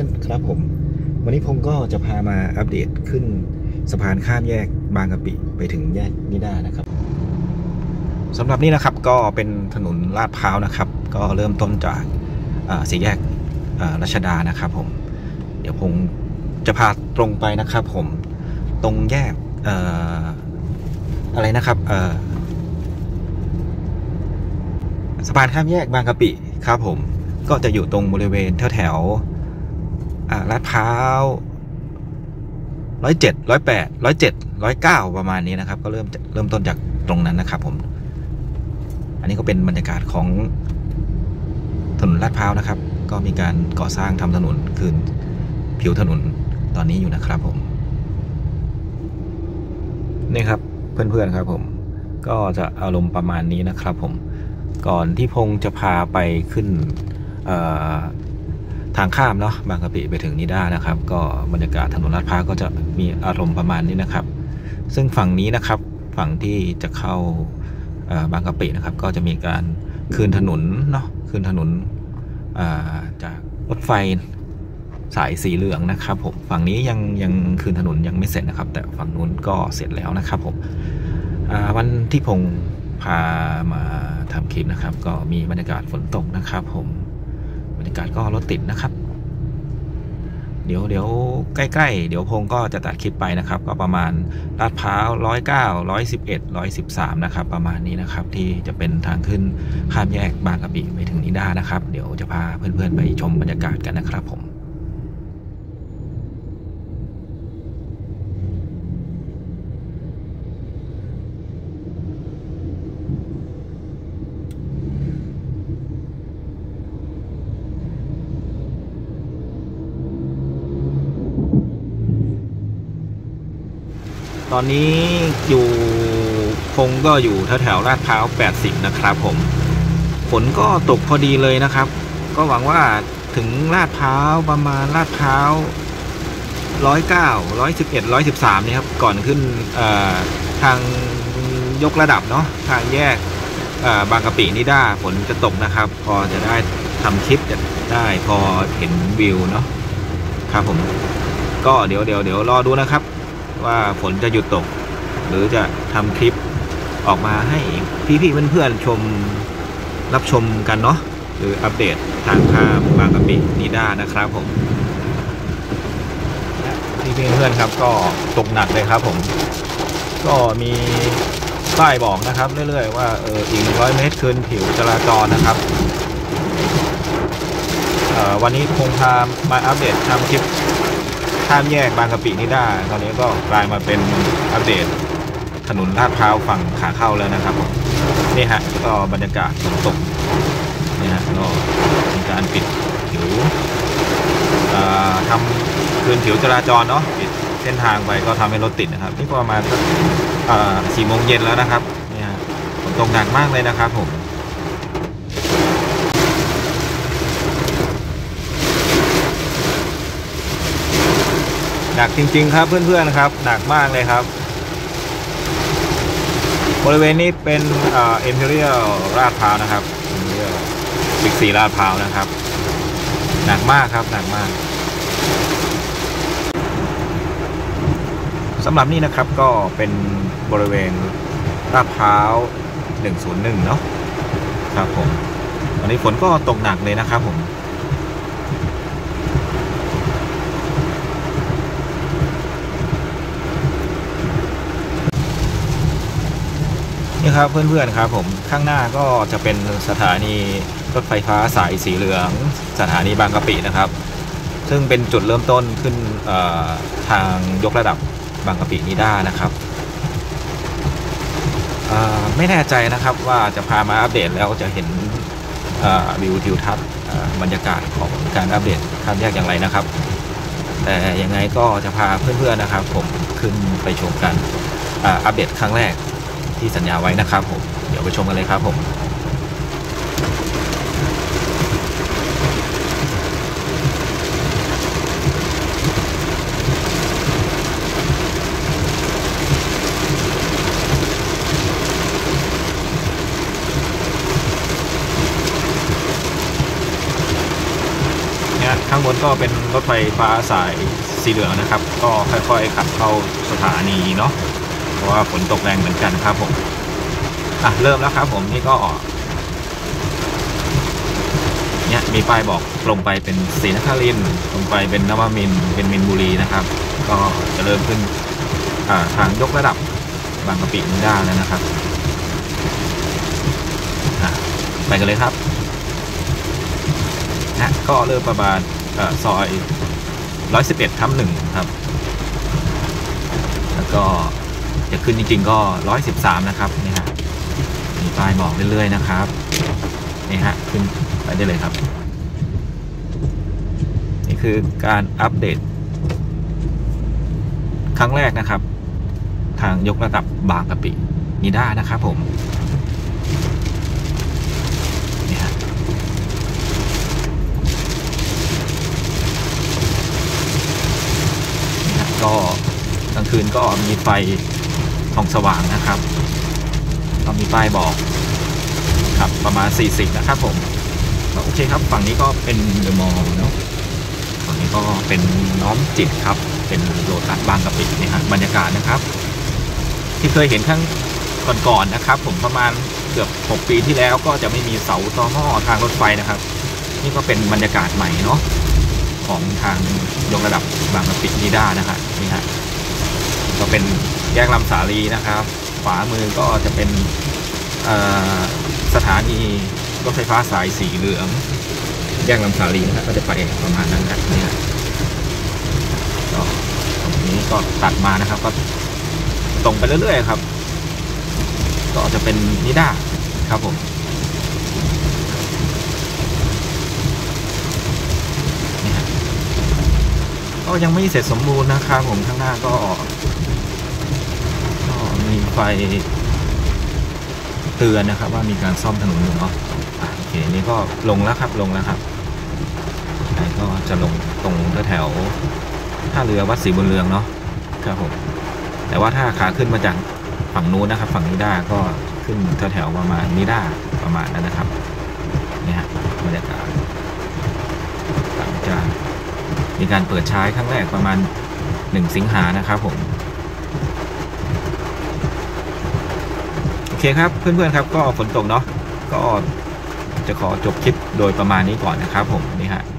อนๆครับผมวันนี้ผมก็จะพามาอัปเดตขึ้นสะพานข้ามแยกบางกะปิไปถึงแยกนิด้านะครับสำหรับนี้นะครับก็เป็นถนนลาดพร้าวนะครับก็เริ่มต้นจากสี่แยกรัชดานะครับผมเดี๋ยวผมจะพาตรงไปนะครับผมตรงแยกอะไรนะครับสะพานข้ามแยกบางกะปิครับผมก็จะอยู่ตรงบริเวณแถวลาดพร้าว107 108 107 109ประมาณนี้นะครับก็เริ่มต้นจากตรงนั้นนะครับผมอันนี้ก็เป็นบรรยากาศของถนนลาดพร้าวนะครับก็มีการก่อสร้างทำถนนคืนผิวถนนตอนนี้อยู่นะครับผมนี่ครับเพื่อนๆครับผมก็จะอารมณ์ประมาณนี้นะครับผมก่อนที่พงจะพาไปขึ้นทางข้ามเนาะบางกะปิไปถึงนิด้านะครับก็บรรยากาศถนนลาดพร้าวก็จะมีอารมณ์ประมาณนี้นะครับซึ่งฝั่งนี้นะครับฝั่งที่จะเข้าบางกะปินะครับก็จะมีการคืนถนนเนาะคืนถนนจากรถไฟสายสีเหลืองนะครับผมฝั่งนี้ยังคืนถนนยังไม่เสร็จนะครับแต่ฝั่งนู้นก็เสร็จแล้วนะครับผมวันที่พงพามาทำคลิปนะครับก็มีบรรยากาศฝนตกนะครับผมบรรยากาศก็รถติดนะครับเดี๋ยวใกล้ๆเดี๋ยวพงก็จะตัดคลิปไปนะครับก็ประมาณลาดพร้าว109 111 113นะครับประมาณนี้นะครับที่จะเป็นทางขึ้นข้ามแยกบางกะปิไปถึงนิด้านะครับเดี๋ยวจะพาเพื่อนๆไปชมบรรยากาศกันนะครับผมตอนนี้อยู่คงก็อยู่แถวลาดพร้าว80นะครับผมฝนก็ตกพอดีเลยนะครับก็หวังว่าถึงลาดพร้าวประมาณลาดพร้าว109 111 113นี่ครับก่อนขึ้นทางยกระดับเนาะทางแยกบางกะปินิด้าฝนจะตกนะครับพอจะได้ทำคลิปจะได้พอเห็นวิวเนาะครับผมก็เดี๋ยวรอดูนะครับว่าฝนจะหยุดตกหรือจะทำคลิปออกมาให้พี่ๆเพื่อนๆรับชมกันเนาะหรืออัปเดตทางข้ามบางกะปินิด้านะครับผมพี่ๆเพื่อนครับก็ตกหนักเลยครับผมก็มีป้ายบอกนะครับเรื่อยๆว่าอีก100 เมตรคืนผิวจราจรนะครับวันนี้คงพามาอัปเดตทำคลิปข้ามแยกบางกะปินิด้าตอนนี้ก็กลายมาเป็นอัปเดตถนนลาดพร้าวฝั่งขาเข้าแล้วนะครับผมนี่ฮะก็บรรยากาศฝนตกนี่ฮะก็มีการปิดผิวทำคืนผิวจราจรเนาะปิดเส้นทางไปก็ทำให้รถติดนะครับนี่ก็ประมาณ4 โมงเย็นแล้วนะครับนี่ฮะฝนตกหนักมากเลยนะครับผมหนักจริงๆครับเพื่อนๆครับหนักมากเลยครับบริเวณนี้เป็นImperial ลาดพร้าวนะครับบิ๊กซีลาดพร้าวนะครับหนักมากครับหนักมากสำหรับนี่นะครับก็เป็นบริเวณลาดพร้าว101เนาะครับผมวันนี้ฝนก็ตกหนักเลยนะครับผมนี่ครับเพื่อนๆครับผมข้างหน้าก็จะเป็นสถานีรถไฟฟ้าสายสีเหลืองสถานีบางกะปินะครับซึ่งเป็นจุดเริ่มต้นขึ้นทางยกระดับบางกะปินิด้านะครับไม่แน่ใจนะครับว่าจะพามาอัปเดตแล้วจะเห็นวิวทิวทัศน์บรรยากาศของการอัปเดตข้ามแยกอย่างไรนะครับแต่ยังไงก็จะพาเพื่อนๆนะครับผมขึ้นไปชมกันอัปเดตครั้งแรกที่สัญญาไว้นะครับผมเดี๋ยวไปชมกันเลยครับผมเนี่ยข้างบนก็เป็นรถไฟฟ้าสายสีเหลืองนะครับก็ค่อยๆขับเข้าสถานีเนาะเพราะว่าฝนตกแรงเหมือนกันครับผมเริ่มแล้วครับผมนี่ก็เนี่ยมีป้ายบอกลงไปเป็นศรีนครินทร์ลงไปเป็นนวมินทร์เป็นมินบุรีนะครับก็จะเริ่มขึ้นทางยกระดับบางกะปินิด้าแล้วนะครับไปกันเลยครับก็เริ่มประมาณซอย111/1ครับแล้วก็จะขึ้นจริงๆก็113นะครับนี่ฮะมีป้ายบอกเรื่อยๆนะครับนี่ฮะขึ้นไปได้เลยครับนี่คือการอัปเดตครั้งแรกนะครับทางยกระดับบางกะปินิด้านะครับผมนี่ฮะก็กลางคืนก็มีไฟส่องสว่างนะครับก็มีป้ายบอกครับประมาณ40นะครับผมโอเคครับฝั่งนี้ก็เป็นเดอะมอลล์เนาะฝั่งนี้ก็เป็นน้อมจิตครับเป็นโลตัสบางกะปินี่ฮะบรรยากาศนะครับที่เคยเห็นข้างก่อนๆนะครับผมประมาณเกือบ6 ปีที่แล้วก็จะไม่มีเสาต่อหม้อทางรถไฟนะครับนี่ก็เป็นบรรยากาศใหม่เนาะของทางยกระดับบางกะปินิด้านะครับนี่ฮะก็เป็นแยกลำสาลีนะครับขวามือก็จะเป็นสถานีรถไฟฟ้าสายสีเหลืองแยกลำสาลีนะครับก็จะไปประมาณนั้นครับนี่ก็ตรงนี้ก็ตัดมานะครับก็ตรงไปเรื่อยๆครับก็จะเป็นนิด้าครับผมนี่ฮะก็ยังไม่เสร็จสมบูรณ์นะครับผมข้างหน้าก็มีไฟเตือนนะครับว่ามีการซ่อมถนนอยู่เนาะโอเคนี่ก็ลงแล้วครับก็จะลงตรงแถวท่าเรือวัดศรีบุญเรืองเนาะครับผมแต่ว่าถ้าขาขึ้นมาจากฝั่งนู้นนะครับฝั่งนิด้าก็ขึ้นแถวประมาณนิด้าประมาณนั้นนะครับนี่ฮะบรรยากาศหลังจากมีการเปิดใช้ครั้งแรกประมาณ1 สิงหานะครับผมโอเคครับเพื่อนๆครับก็ฝนตกเนาะก็จะขอจบคลิปโดยประมาณนี้ก่อนนะครับผมนี่ฮะ